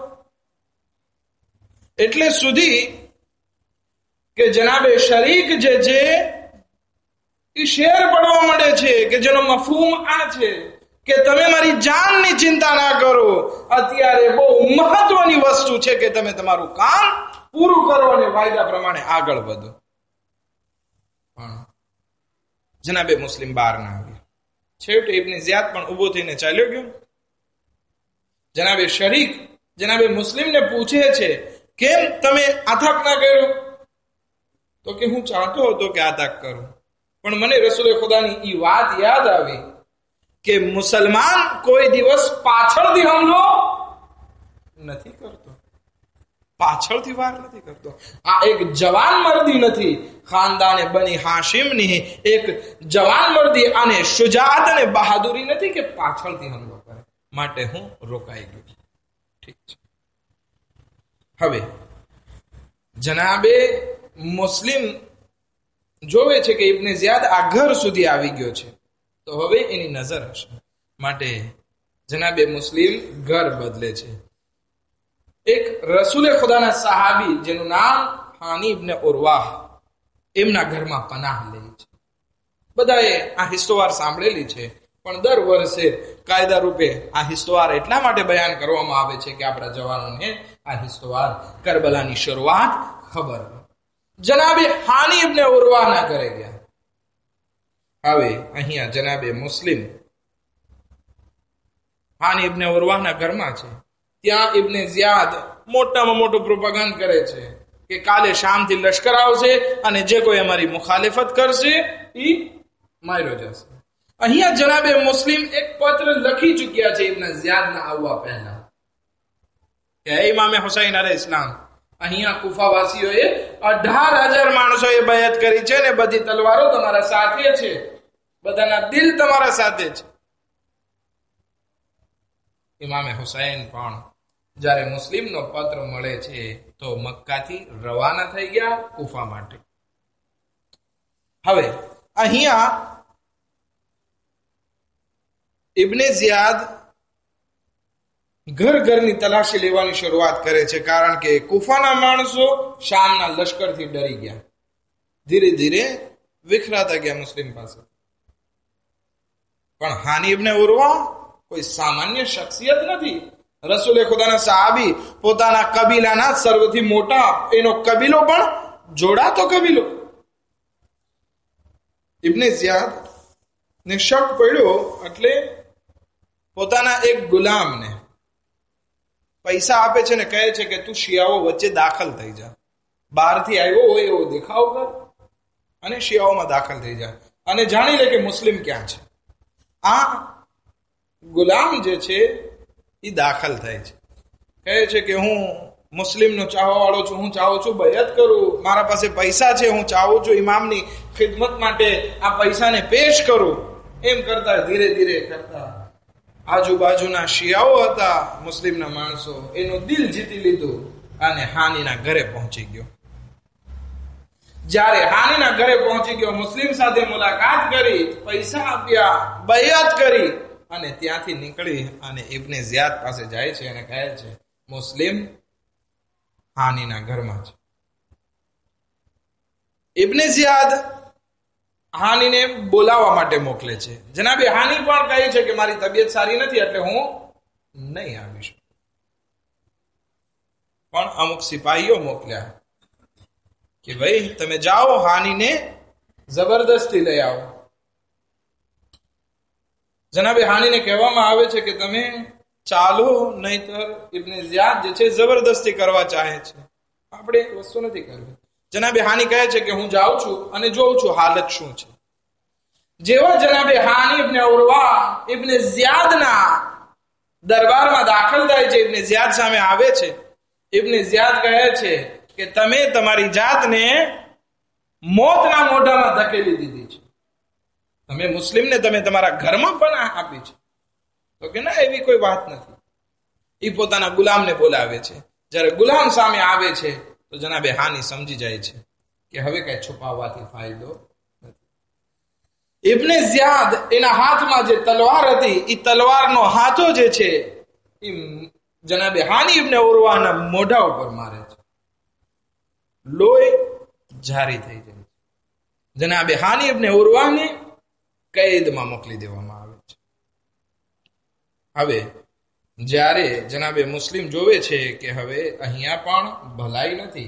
એટલે સુધી કે જનાબે શરીક જે છે એ શેર પડવા મળે છે કે જેનો મફહૂમ આ છે કે તમે મારી જાનની ચિંતા ના કરો, અત્યારે બહુ મહત્વની વસ્તુ છે કે તમે તમારું કામ પૂરું કરો અને વાયદા પ્રમાણે આગળ વધો. પણ જનાબે મુસ્લિમ બહાર ના આવ્યા. છેવટે ઇબ્ને ઝિયાદ પણ ઉભો થઈને ચાલ્યો ગયો. જનાબે શરીક જનાબે મુસ્લિમને પૂછે છે કેમ તમે આતંક ના કર્યો? તો કે હું ચાહતો હતો કે આતંક કરું, પણ મને રસૂલે ખુદાની ઈ વાત યાદ આવી કે મુસલમાન કોઈ દિવસ પાછળથી હુમલો નથી કરતો, પાછળથી વાર નથી કરતો. આ એક જવાન મર્દી નથી, ખાનદાને બની હાશિમની એક જવાન મર્દી અને શુજાઅત અને બહાદુરી નથી કે પાછળથી હુમલો કરે. માટે હું રોકાઈ ગયો. ઠીક છે. હવે જનાબે મુસ્લિમ જોવે છે કે ઇબ્ને ઝિયાદ આ ઘર સુધી આવી ગયો છે, તો હવે એની નજર હશે. માટે જનાબે મુસ્લિમ ઘર બદલે છે. એક રસૂલે ખુદાના સહાબી જેનું નામ હાની ઇબ્ને ઉરવાહ, એમના ઘરમાં પનાહ લે છે. બધાએ આ હિસ્તોવાર સાંભળેલી છે, પણ દર વર્ષે કાયદા રૂપે આ હિસ્તોવાર એટલા માટે બયાન કરવામાં આવે છે કે આપણા જવાનોને આ હિસ્તોવાર કરબલાની શરૂઆત ખબર. જનાબે હાની ઇબ્ને ઉરવાહ ના કરે ગયા. હવે અહીંયા જનાબે મુસ્લિમ હાની ઇબ્ને ઉરવાહના ઘરમાં છે. ત્યાં ઇબ્ને ઝિયાદ મોટામાં મોટું પ્રોપેગેન્ડા કરે છે કે કાલે શામથી લશ્કર આવશે અને જે કોઈ અમારી મુખાલિફત કરશે એ માર્યો જશે. અહીંયા જનાબે મુસ્લિમ એક પત્ર લખી ચૂક્યા છે ઇબ્ને ઝિયાદના આવવા પહેલા કે હે ઇમામે હુસૈન અલૈહિ ઇસ્લામ, અહીંયા કુફાવાસીઓએ અઢાર હજાર માણસોએ બયાત કરી છે ને બધી તલવારો તમારા સાથે છે, બધાના દિલ તમારા સાથે છે. ઇમામે હુસૈન પણ જ્યારે મુસ્લિમનો પત્ર મળે છે તો મક્કાથી રવાના થઈ ગયા કુફા માટે. હવે અહીંયા ઇબ્ને ઝિયાદ ઘર ઘરની તલાશી લેવાની શરૂઆત કરે છે, કારણ કે કુફાના માણસો શામના લશ્કરથી ડરી ગયા, ધીરે ધીરે વિખરાતા ગયા મુસ્લિમ પાસે. પણ હાની ઇબ્ને ઉરવા કોઈ સામાન્ય શખ્સિયત નથી. રસૂલે ખુદાના સહાબી, પોતાના કબીલાના સર્વથી મોટા, એનો કબીલો પણ જોડાતો કબીલો. ઇબ્ને ઝિયાદ ને શક પડ્યો એટલે પોતાના એક ગુલામને પૈસા આપે છે ને કહે છે કે તું શિયાઓ વચ્ચે દાખલ થઈ જા, બહારથી આવ્યો હોય એવો દેખાવ કર અને શિયાઓમાં દાખલ થઈ જાય અને જાણી લે કે મુસ્લિમ ક્યાં છે. આ ગુલામ જે છે એ દાખલ થાય છે, કહે છે કે હું મુસ્લિમનો ચાહવા વાળો છું, હું ચાહું છું બૈઅત કરું, મારા પાસે પૈસા છે, હું ચાહું છું ઇમામની ખિદમત માટે આ પૈસાને પેશ કરું. એમ કરતા ધીરે ધીરે કરતા આજુબાજુના શિયાઓ હતા, મુસ્લિમના માણસો, એનું દિલ જીતી લીધું અને હાનીના ઘરે પહોંચી ગયો. જ્યારે હાનીના ઘરે પહોંચી ગયો, મુસ્લિમ સાથે મુલાકાત કરી, પૈસા આપ્યા, બૈઅત કરી અને ત્યાંથી નીકળી અને ઇબ્ને ઝિયાદ પાસે જાય છે અને કહે છે મુસ્લિમ હાનીના ઘરમાં છે. ઇબ્ને ઝિયાદ હાનીને બોલાવવા માટે મોકલે છે. જનાબે હાની પણ કહે છે કે મારી તબિયત સારી નથી એટલે હું નહીં આવી શકું. પણ અમુક સિપાહીઓ મોકલ્યા કે ભાઈ તમે જાઓ, હાનીને જબરદસ્તી લઈ આવો. જનાબે હાનીને કહેવામાં આવે છે કે તમે ચાલો, નહીતર ઇબ્ને ઝિયાદ જે છે જબરદસ્તી કરવા ચાહે છે, આપણે એક વસ્તુ નથી કરવી. જનાબે હાની કહે છે કે હું જાઉં છું અને જોઉં છું હાલત શું છે. જેવા જનાબે હાની ઇબ્ને ઉરવા ઇબ્ને ઝિયાદના દરબારમાં દાખલ થાય છે, ઇબ્ને ઝિયાદ સામે આવે છે. ઇબ્ને ઝિયાદ કહે છે કે તમે તમારી જાતને મોતના મોઢામાં ધકેલી દીધી છે, તમે મુસ્લિમને તમે તમારા ઘરમાં પણ આપી છે. તો કે ના, એવી કોઈ વાત નથી. એ પોતાના ગુલામને બોલાવે છે. જ્યારે ગુલામ સામે આવે છે તો જનાબે હાની સમજી જાય છે કે હવે કઈ છુપાવવાથી ફાયદો નથી. ઇબ્ને ઝિયાદ એના હાથમાં જે તલવાર હતી એ તલવારનો હાથો જે છે એ જનાબે હાની ઇબ્ને ઉરવાના મોઢા ઉપર મારે છે. લોહી જારી થઈ જાય છે. જનાબે હાની ઇબ્ને ઉરવાને કેદમાં મોકલી દેવામાં આવે છે. હવે જ્યારે જનાબે મુસ્લિમ જોવે છે કે હવે અહીંયા પણ ભલાઈ નથી,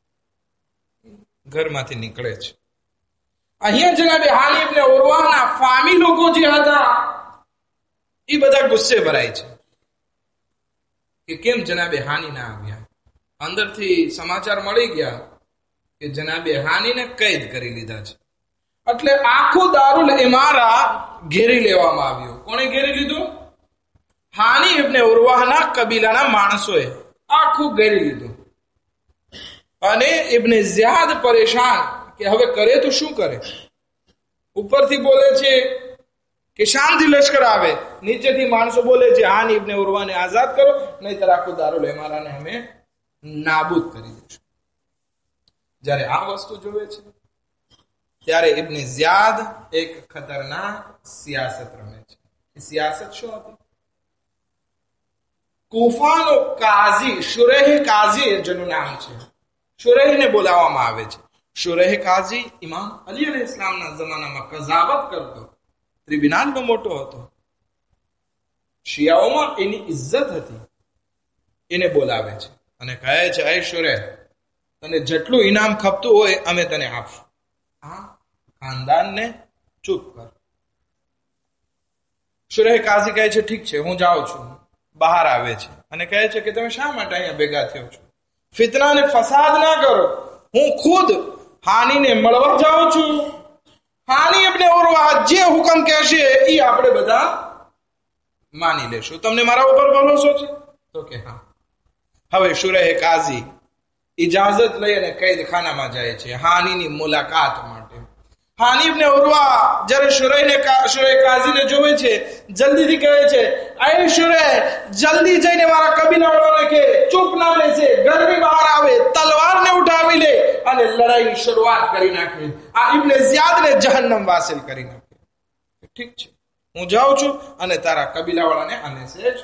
ઘરમાંથી નીકળે છે. અહીંયા જનાબે હાની ઇબ્ને ઉરવાના ફામી લોકો જે હતા એ બધા ગુસ્સે ભરાય છે કે કેમ જનાબે હાની ના આવ્યા. અંદરથી સમાચાર મળી ગયા કે જનાબે હાનીને કેદ કરી લીધા છે. એટલે આખો દારુલ ઇમારા ઘેરી લેવામાં આવ્યો. કોણે ઘેરી લીધું? હાની ઇબ્ને ઉરવાના કબીલાના માણસોએ આખું ઘેરી લીધું. અને ઇબ્ને ઝિયાદ પરેશાન કે હવે કરે તો શું કરે. ઉપરથી બોલે છે કે શામથી લશ્કર આવે, નીચેથી માણસો બોલે છે હાની ઇબ્ને ઉરવાને આઝાદ કરો, નહીતર આખો દારુલ ઇમારાને અમે નાબૂદ કરી દઈશું. જ્યારે આ વસ્તુ જોવે છે ત્યારે ઇબ્ને ઝિયાદ એક ખતરનાક સિયાસત રમે છે. એ સિયાસત શું હતી? કૂફાનો કાઝી શુરેહ કાઝી જેનું નામ છે, શુરેહને બોલાવવામાં આવે છે. શુરેહ કાઝી ઇમામ અલી અલૈહિ ઇસ્લામના જમાનામાં કઝાવત કરતો, ટ્રિબ્યુનલનો મોટો હતો. શિયાઓમાં એની ઇજ્જત હતી. એને બોલાવે છે અને કહે છે એ શુરેહ, તને જેટલું ઇનામ ખપતું હોય અમે તને આપશું. આ ખાનદાનને ચૂપ કર. શુરેહ કાઝી કહે છે ઠીક છે, હું જાઉં છું. બહાર આવે છે અને કહે છે કે તમે શા માટે અહીંયા ભેગા થયો છો? ફિતના ને ફસાદ ના કરો. હું ખુદ હાનીને મળવા જાઉં છું. હાની ઇબ્ને ઉરવા જે હુકમ કહેશે એ આપણે બધા માની લેશું. તમને મારા ઉપર ભરોસો છે? તો કે હા. હવે શુરેહ કાઝી ઇજાઝત લઈ અને કેદખાનામાં જાય છે હાનીની મુલાકાત માટે. હાની ઇબ્ને ઉરવા જ્યારે શુરેહને શુરેહ કાઝીને જોવે છે, જલ્દીથી કહે છે અય શુરેહ, જલ્દી જઈને મારા કબીલાવાળાને કે ચૂપ ના બેસે, ઘરની બહાર આવે, તલવારને ઉઠાવી લે અને લડાઈની શરૂઆત કરી નાખે. આ ઇબ્ને ઝિયાદને જહન્નમ વાસિલ કરી નાખે. ઠીક છે, હું જાઉં છું અને તારા કબીલાવાળાને આ મેસેજ.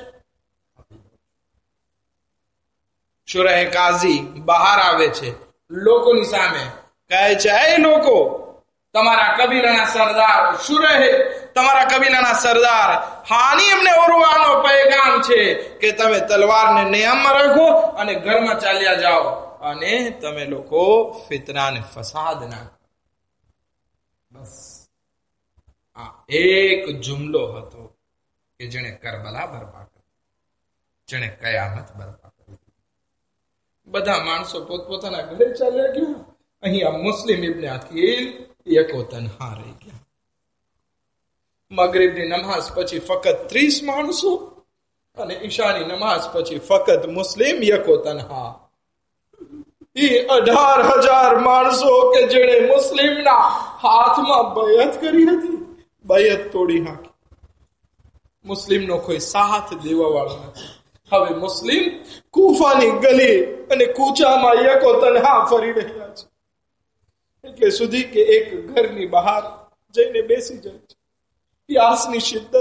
શુરેહ કાઝી બહાર આવે છે, લોકોની સામે કહે છે એ લોકો, તમારા કબીલાના સરદાર શુરેહ તમારા કબીલાના સરદાર હાની એમને ઓરવાનો પૈગામ છે કે તમે તલવારને નિયમમાં રાખો અને ઘરમાં ચાલ્યા જાઓ અને તમે લોકો ફિતના અને ફસાદ ના. બસ આ એક જુમલો હતો કે જેણે કરબલા બરપા કરી, જેણે કયામત બરપા કરી. બધા માણસો પોતપોતાના ઘરે ચાલ્યા ગયા. અહીંયા મુસ્લિમ ઇબ્ને અકીલ એકો તન્હા રહી ગયા. મગરિબની નમાઝ પછી ફક્ત ત્રીસ માણસો અને ઈશાની નમાઝ પછી ફક્ત મુસ્લિમ એકો તન્હા. એ અઢાર હજાર માણસો કે જેણે મુસ્લિમના હાથમાં બયત કરી હતી, બયત તોડી નાખી. મુસ્લિમનો કોઈ સાથ દેવા વાળો નથી. હવે મુસ્લિમ કૂફાની ગલી અને કૂચામાં એકો તન્હા ફરી રહ્યા છે, એટલે સુધી કે એક ઘરની બહાર જઈને બેસી જાય છે. પ્યાસની શિદ્દત.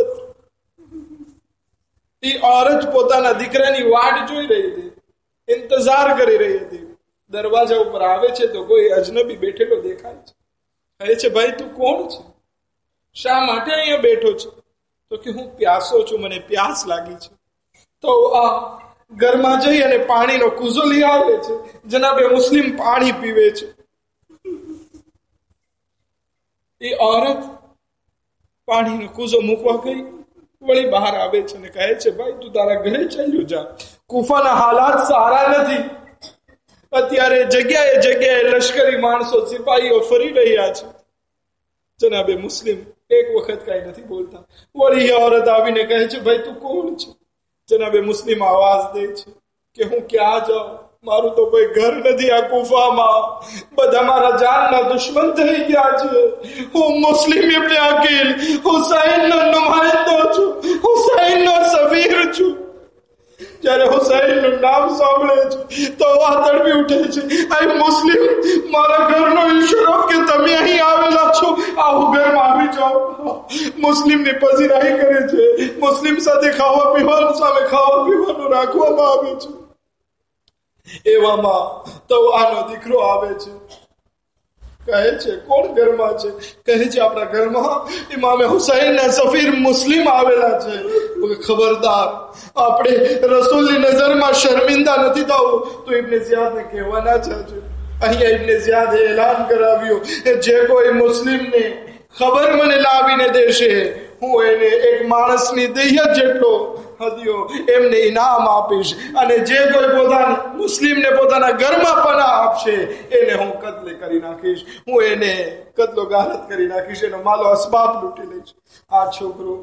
એ ઓરત પોતાના દીકરાની વાટ જોઈ રહી હતી, ઇંતજાર કરી રહી હતી. દરવાજા ઉપર આવે છે તો કોઈ અજનબી બેઠેલો દેખાય છે. કહે છે, ભાઈ તું કોણ છે? શા માટે અહીંયા બેઠો છે? તો કે હું પ્યાસો છું, મને પ્યાસ લાગી છે. તો આ ઘરમાં જઈ અને પાણીનો કૂઝો લઈ આવે છે. જનાબે મુસ્લિમ પાણી પીવે છે. એ ઓરત પાણીનો કૂઝો મૂકવા ગઈ, વળી બહાર આવે છે અને કહે છે, ભાઈ તું તારા ઘરે ચાલ્યો જા. કુફાના હાલાત સારા નથી. અત્યારે જગ્યાએ જગ્યાએ લશ્કરી માણસો, સિપાહીઓ ફરી રહ્યા છે. જનાબે મુસ્લિમ એક વખત કઈ નથી બોલતા. વળી એ ઓરત આવીને કહે છે, ભાઈ તું કોણ છે? જનાબે મુસ્લિમ આવાજ દે છે કે હું ક્યાં જાઉં, મારું તો કોઈ ઘર નથી આ કુફામાં. બધા મારા જાનના દુશ્મન થઈ ગયા છે. હું મુસ્લિમ ઇબ્ને અકીલ હુસૈનનો નુમાઇંદો છું, હુસૈનનો સફીર છું. જયારે હુસૈનનું નામ સાંભળે છે તો આ તડપી ઉઠે છે. આ મુસ્લિમ મારા ઘરનો ઈશારો કે તમે અહીં આવેલા છો, આવું ઘરમાં આવી જાઓ. મુસ્લિમની પજીરાઈ કરે છે. મુસ્લિમ સાથે ખાવા પીવાનું, સામે ખાવા પીવાનું રાખવામાં આવે છે. એવામાં તો આનો દીકરો આવે છે. કહે છે, કોણ ઘરમાં છે? કહે છે, આપણા ઘરમાં ઇમામે હુસૈનના સફીર મુસ્લિમ આવેલા છે. ખબરદાર, આપણે રસૂલની નજરમાં શર્મિંદા નથી થવું. તો ઇબ્ને ઝિયાદને કહેવાના છે. અહીંયા ઇબ્ને ઝિયાદે એલાન કરાવ્યું, જે કોઈ મુસ્લિમને ખબર મને લાવીને દેશે, હું એને એક માણસની દૈયત જેટલો હદિયો એમને ઇનામ આપીશ. અને જે કોઈ પોતાના મુસ્લિમને પોતાના ઘરમાં પનાહ આપશે એને હું કત્લે કરી નાખીશ. હું એને કત્લો ગારત કરી નાખીશ. એનો માલો અસબાબ લૂંટી લઈશ. આ છોકરો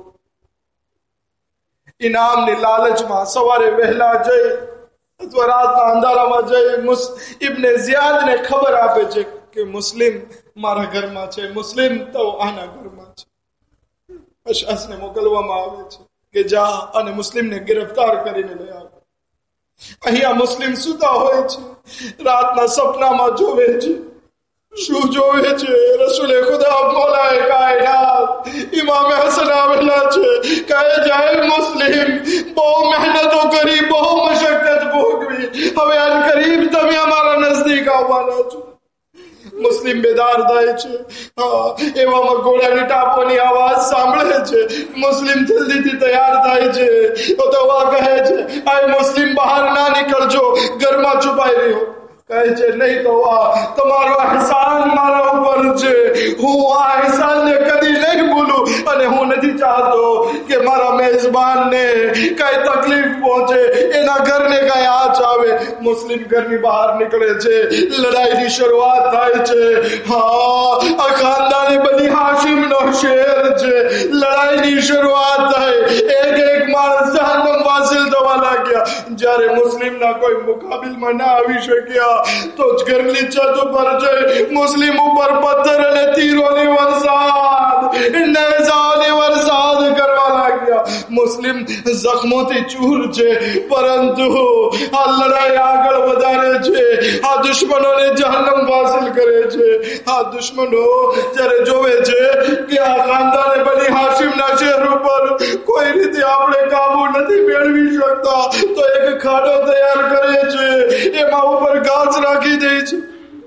ઇનામની લાલચમાં સવારે વહેલા જઈ અથવા રાતના અંધારામાં જઈ ઇબ્ને ઝિયાદને ખબર આપે છે કે મુસ્લિમ મારા ઘરમાં છે, મુસ્લિમ તો આના ઘરમાં છે. અશઅસને મોકલવામાં આવે છે કે જા અને મુસ્લિમને ગિરફ્તાર કરીને લઈ આવ. અહીંયા મુસ્લિમ સુતા હોય છે, રાતના સપનામાં જોવે છે. શું જોવે છે? રસૂલે ખુદા મોલાએ કાયનાત ઇમામે હસન આવેલા છે. કહે જાય, મુસ્લિમ બહુ મહેનતો કરી, બહુ મશક્કત ભોગવી, હવે અન કરીબ તમે અમારા નજદીક આવવાના છો. મુસ્લિમ બેદાર થાય છે. હા, એવામાં ઘોડાની ટાપોની આવાજ સાંભળે છે. મુસ્લિમ જલ્દીથી તૈયાર થાય છે. તો આ કહે છે, આ મુસ્લિમ બહાર ના નીકળજો, ઘરમાં છુપાઈ રહ્યો. કહે છે, નહીં તો આ તમારો અહેસાન મારા ઉપર છે. હું આ અહેસાનને કદી નહીં ભૂલું અને હું નથી ચાહતો કે મારા મેજબાનને કઈ તકલીફ પહોંચે, એના ઘરને કઈ આંચ આવે. મુસ્લિમ ઘરની બહાર નીકળે છે. લડાઈની શરૂઆત થાય છે. હા, આ ખાનદાને બની હાશિમનો શેર છે. લડાઈની શરૂઆત થઈ. એક એક માણસ જહન્નમ વાસિલ થવા લાગ્યા. જ્યારે મુસ્લિમના કોઈ મુકાબિલમાં ના આવી શક્યા તો ઘરની છત ઉપર જઈ મુસ્લિમ ઉપર પથ્થર અને તીરોની વરસાદ, નેઝાની વરસાદ કરવા લાગ્યા. મુસ્લિમ જખ્મોથી ચૂર છે, પરંતુ આ લડાઈ આગળ વધારે છે. આ દુશ્મનોને જહન્નમ વાસિલ કરે છે. આ દુશ્મનો જ્યારે જોવે છે કે આ ખાનદાને બની હાશિમના શહેર ઉપર કોઈ રીતે આપણે કાબુ નથી મેળવી શકતા, તો એક ખાડો તૈયાર કરે છે. એમાં ઉપર ઘાસ રાખી દે છે.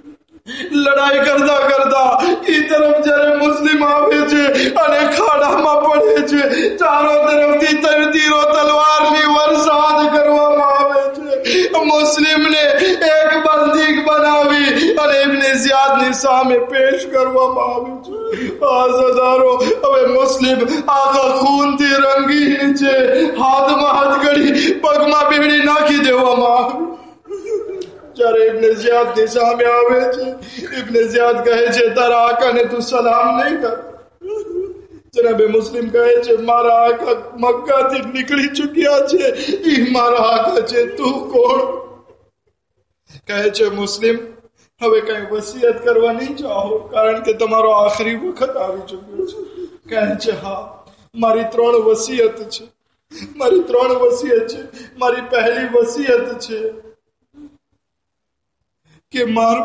લડાઈ કરતા કરતા એ તરફ જયારે મુસ્લિમ આવે છે અને ખાડામાં પડે છે, ચારો તરફથી તીરો તલવારની વરસાદ કરવામાં આવે છે. મુસ્લિમને એક બંદીક બનાવી અને ઇબ્ને ઝિયાદની સામે પેશ કરવામાં આવે છે. આઝાદારો, હવે મુસ્લિમ આખા ખૂનથી રંગીન છે. હાથમાં હથકડી, પગમાં બેડી નાખી દેવામાં આવે. જયારે ઇબ્ને ઝિયાદ ની સામે આવે છે, ઇબ્ને ઝિયાદ કહે છે તારા આકાને તું સલામ નહીં કર. જનાબે મુસ્લિમ કહે છે મારા આકા મક્કાથી નીકળી ચુક્યા છે, ઈ મારા આકા છે, તું કોણ? કહે છે મુસ્લિમ હવે કઈ વસિયત કરવા નહીં ચાહો, કારણ કે તમારો આખરી વખત આવી ચુક્યો છે. કહે છે હા, મારી ત્રણ વસિયત છે. મારી ત્રણ વસિયત છે. મારી પહેલી વસિયત છે કે મારો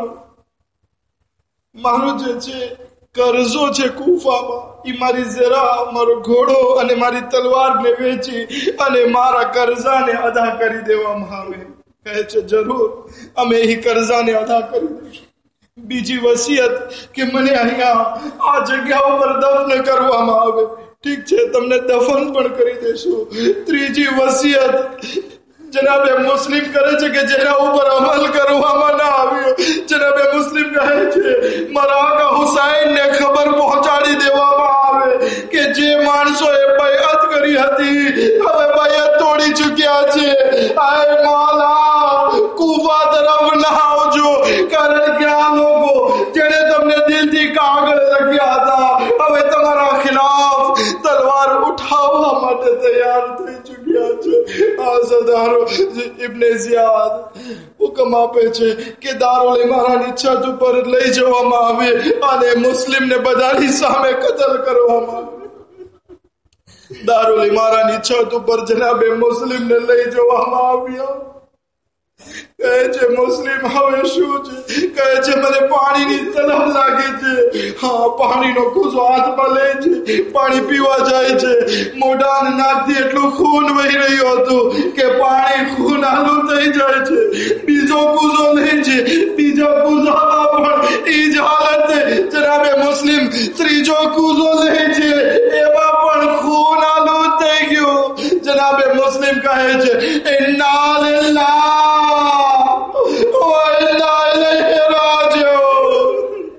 મારો જે છે કર્જો છે કુફામાં, એ મારી ઝરા, મારો ઘોડો અને મારી તલવારને વેચી અને મારા કર્જાને અદા કરી દેવામાં આવે. કહે છે જરૂર, અમે એ કર્જાને અદા કરી દઈશું. બીજી વસિયત કે મને અહીંયા આ જગ્યા ઉપર દફન કરવામાં આવે. ઠીક છે, તમને દફન પણ કરી દેશું. ત્રીજી વસિયત જનાબે મુસ્લિમ કરે છે કે જેના ઉપર અમલ કરવામાં ના આવ્યો, જનાબે મુસ્લિમ કહે છે મારા આકા હુસૈન ને ખબર પહોંચાડી દેવામાં આવે કે જે માણસોએ બૈઅત કરી હતી હવે બૈઅત તોડી ચુક્યા છે. આય મૌલા, કૂફા તરફ ના આવજો, કારણ કે આ લોકો જેને તમને દિલથી કાગળ લખ્યા હતા હવે તમારા ખિલાફ તલવાર ઉઠાવવા માટે તૈયાર થઈ ચુક્યા છે. આઝાદારો, ઇબ્ને ઝિયાદ હુકમ આપે છે કે દારુલ ઇમારાની છત ઉપર લઈ જવામાં આવે અને મુસ્લિમને બધાની સામે કતલ કરવામાં આવે. દારુલ ઇમારાની છત ઉપર જનાબે મુસ્લિમને લઈ જવામાં આવ્યા. કહે છે મુસ્લિમ હવે શું છે? કહે છે મને પાણીની તલબ લાગે છે. હા, પાણીનો કૂઝો હાથમાં લે છે, પાણી પીવા જાય છે. મોઢાના નાકથી એટલું ખૂન વહી રહ્યું હતું કે પાણી ખૂન આલું થઈ જાય છે. બીજો કૂઝો લે છે, બીજા કૂઝામાં પણ એ જ હાલત છે. જનાબે મુસ્લિમ ત્રીજો કૂઝો લે છે, એમાં પણ ખૂન આલું થઈ ગયું. જનાબે મુસ્લિમ કહે છે ઇન્ના લિલ્લાહ વા ઇન્ના ઇલૈહિ રાજીઉન.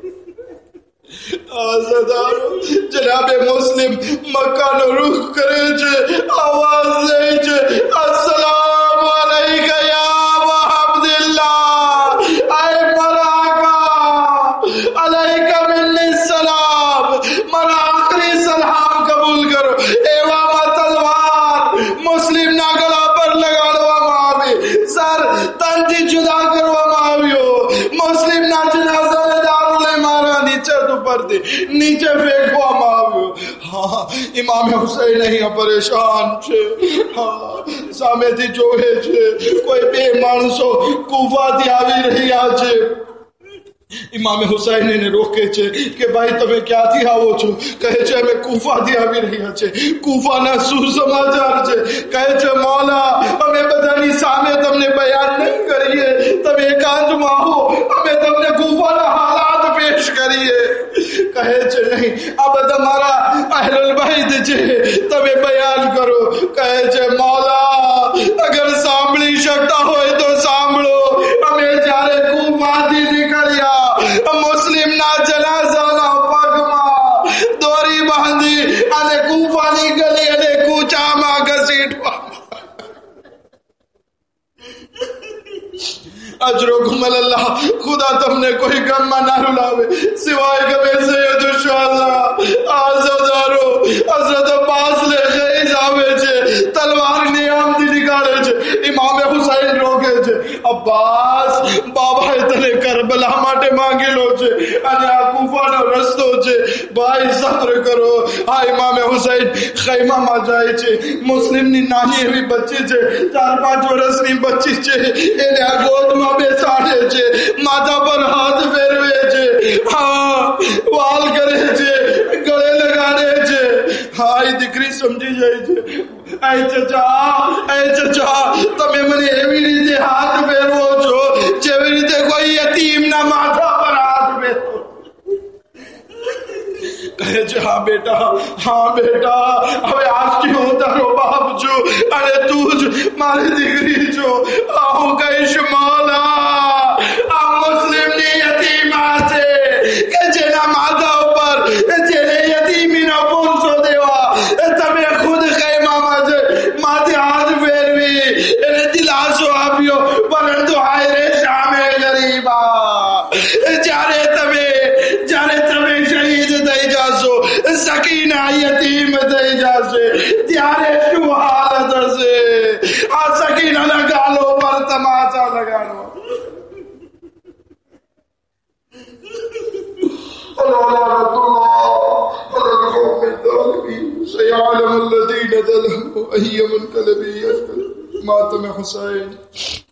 આઝાદારો, જનાબે મુસ્લિમ મક્કાનો રૂખ કરે છે, આવાજ લે છે અસ્સલામુ અલૈકા યા અબા અબ્દુલ્લાહ, આય મારા આકા, અલૈકા મિન્ની સલામ, મારા આખરી સલામ કબૂલ કરો. એવામાં તલવાર મુસ્લિમના ગળા પર લગાડવામાં આવી, સર તનથી જુદા કરવામાં આવ્યો. મુસ્લિમના જનાઝાને દારુલ ઇમારાની છત ઉપરથી નીચે ફેંકવામાં આવ્યો. હા, ઇમામ હુસૈન અહીંયા પરેશાન છે. હા, સામેથી જોવે છે કોઈ બે માણસો કૂફાથી આવી રહ્યા છે. ઇમામ હુસૈન એને રોકે છે કે ભાઈ તમે ક્યાંથી આવો છો? કહે છે અમે કૂફાથી આવી રહ્યા છે. કૂફાના શું સમાચાર છે? કહે છે મૌલા, અમે બધાની સામે તમને બયાન નહીં કરીએ, તમે એકાંતમાં આવો, અમે તમને કૂફાના હાલાત પેશ કરીએ. કહે છે નહીં, આ બધા મારા અહલુલ બૈત છે, તમે બયાન કરો. કહે છે મૌલા, અગર સાંભળી શકતા હોય તો સાંભળો. અમે જ્યારે કૂફાથી નીકળ્યા, મુસ્લિમના જનાઝાના પગમાં દોરી બાંધી અને કૂફાની ગલી અને કૂચામાં ઘસીટવા. અજરો ગુમલ્લાહ, ખુદા તમને કોઈ ગમમાં ના રૂલાવે સિવાય ગમે સૈયદ શુહદા. આઝાદારો, હઝરત અબ્બાસ લે ગઈઝ આવે છે, તલવારની આમથી નીકાળે છે. ઇમામ હુસૈન રોકે છે. અબ્બાસ, બાબાએ તને કરબલા માટે માંગેલો છે અને આ કૂફાનો રસ્તો છે, ભાઈ સબ્ર કરો. આ ઇમામ હુસૈન ખૈમામાં જાય છે. મુસ્લિમની નાની એવી બચ્ચી છે, ચાર પાંચ વર્ષની બચ્ચી છે, એને આ ગોદમાં બેસાડે છે, માથા પર હાથ ફેરવે છે, હા વાલ કરે છે, ગળે લગાડે છે. હા, એ દીકરી સમજી જાય છે. એ ચચા, એ ચચા, તમે મને એવી રીતે હાથ ફેરવો છો જેવી રીતે કોઈ યતીમના માથા પર હાથ છે હા બેટા હા બેટા હવે આજથી હું તારો બાપ છું અને તું જ મારી દીકરી છો. હું કહીશ મૌલા આ મુસ્લિમની યતીમા છે કે જેના માથા ઉપર જેને યતીમીનો પુરસો દેવા તમે ખુદ ખૈમામાં છે માથે હાથ ફેરવી એને દિલાસો આપ્યો પરંતુ હાય રે શામે ગરીબા જ્યારે તમે જ્યારે તમે શહીદ થઈ જાશો સકીના યતીમ થઈ જશે ત્યારે શું હાલત હશે. આ સકીનાના ગાલો પર તમાચા લગાડો. سيعلم الذين ظلموا أي منقلب ينقلب. ماتم حسين.